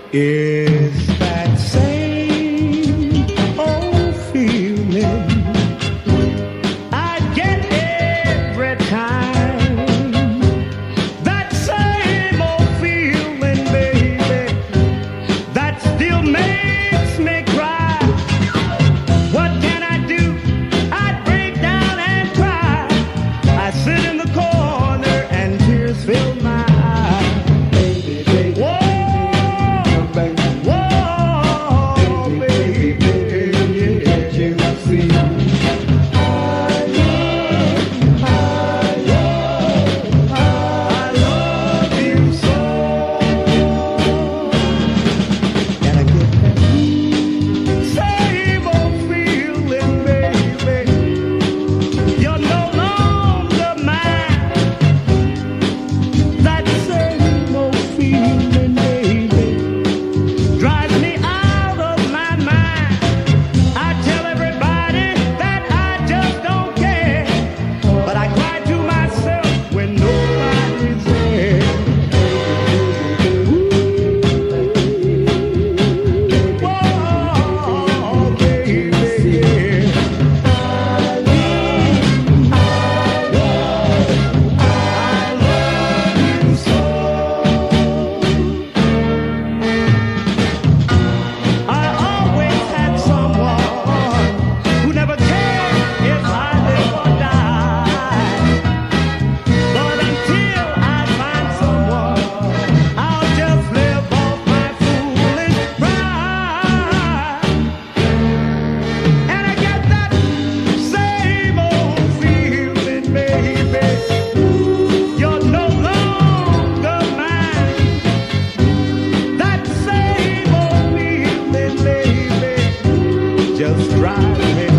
Is that same old feeling I get every time. That same old feeling, baby, that still makes me cry. What can I do? I break down and cry. I sit in the corner and tears fill my eyes. Baby, baby. Whoa. Just drive me